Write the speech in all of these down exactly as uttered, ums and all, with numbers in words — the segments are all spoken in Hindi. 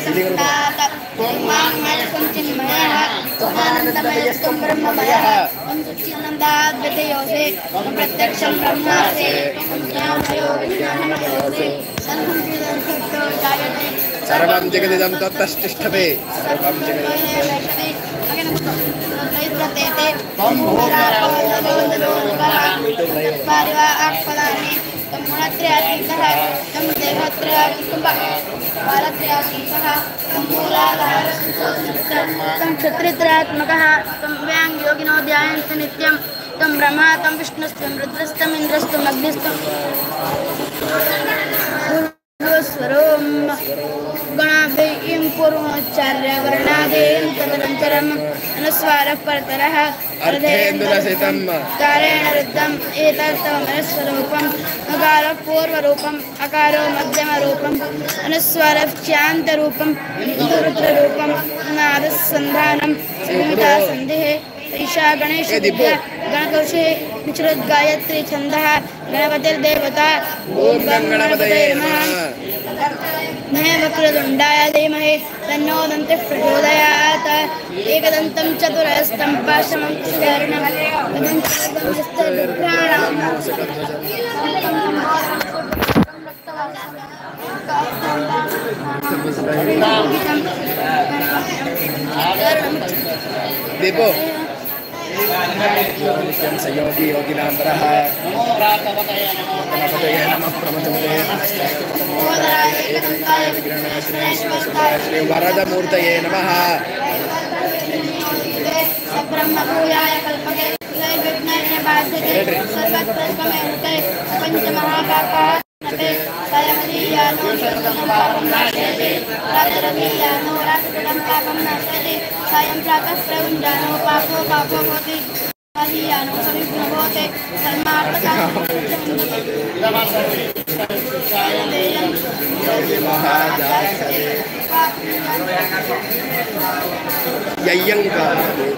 संस्थात त्वं चिन्मयः त्वमानन्दमयस्त्वं ब्रह्ममयः त्वं सच्चिदानन्दाद्वितीयोऽसि त्वं प्रत्यक्षं ब्रह्मासि त्वं ज्ञानमयो विज्ञानमयोऽसि सर्वं चिदं सत्तो जायते सर्वं जगदिदं तत्तष्टिष्ठते सर्वं जगदिदं प्रतेते त्वं भूरापवदलोदलोकः तत्पारिवा आक्फलानि त्वं गुणत्रयातीतः त्वं देहत्रयातीतः कालत्रयातीतः त्वं मूलाधारः त्वं क्षत्रित्रयात्मकः त्वं व्याङ्गयोगिनो ध्यायन्ति नित्यं त्वं ब्रह्मा त्वं विष्णुस्त्वं रुद्रस्त्वम् इन्द्रस्त्वम् अग्निस्त्वं स्वरों गणाभिं पूर्वोच्चार्य वर्णादेन तदनन्तरम् अनुस्वारः परतरः अर्धेन्दुलसितं कारेण रुद्धम् एतत्तमनुस्वरूपम् अकारो पूर्वरूपम् अकारो मध्यमरूपम् अनुस्वारः च्यान्तरूपम् रुद्ररूपम् नादसन्धानं संहिता सन्धिः ईशा गणेशविद्या गणकौशे निचरुद्गायत्री छन्दः गणपतिर्देवता ॐ गणपतये नमः महे वक्रतुण्डाय धीमहि तन्नो दन्तिः प्रचोदयात् एकदन्तं चतुरस्तं पाशमं सुवर्णं दीपो नित्यं संयोगी योगिनाम्बरः गणपतये नमः प्रमथमते श्री वरदमूर्तये नमः ब्रह्मभूयाय कल्पते विघ्नेन बाध्यते सर्वत्रस्मैते पञ्चमहापापाः सायमदीयानो पापं नाशयति रात्रदीयानो रात्रं पापं नाशयति सायं प्रातः प्रयुञ्जानो पापो पापो भवति दीयानो सविघ्नो भवति यय्यङ्का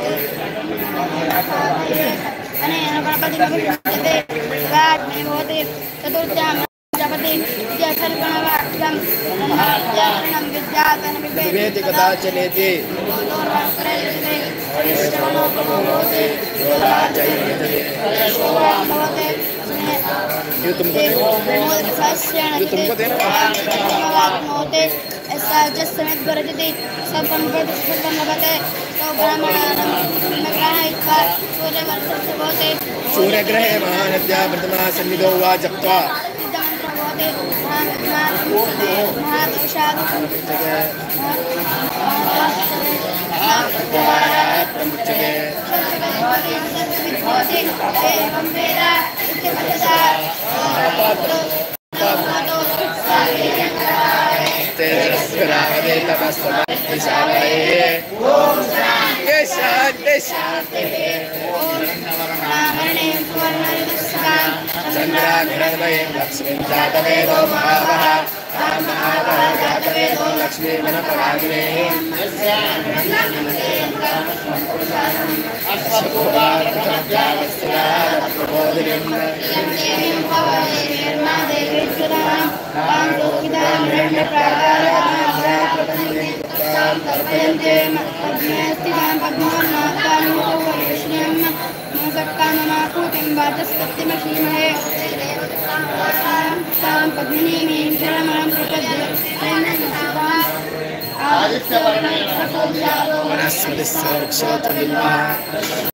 अनेन गणपतिमभिषिच्यते रात्मे भवति चतुर्थ्यां जपति विद्यासर्गणवाक्यं ब्रह्माद्यारणं विद्यातन विभेति कदाचनेति ये तुमको ये तुमको देना ऐसा जिस समय बरजती सबम प्रतिष्ठितम लभते तो ब्रह्मांडम नग्रहित्वा सूर्यवर्षस्य भवते सूर्यग्रहे महानद्या वर्तमा सन्निधौ वा जप्त्वा सिद्धमन्त्र भवते महादोषादु प्रमुच्यते भवति एवं वेद इत्यपददा तेजस्विरावदे तपस्वमतिशालये ॐ शान्ति शान्ति शान्तिः चन्द्राग्रहणमयं लक्ष्मीं जातवेदो महावः महावः जातवेदो लक्ष्मीमनपरागिने वनस्पतिः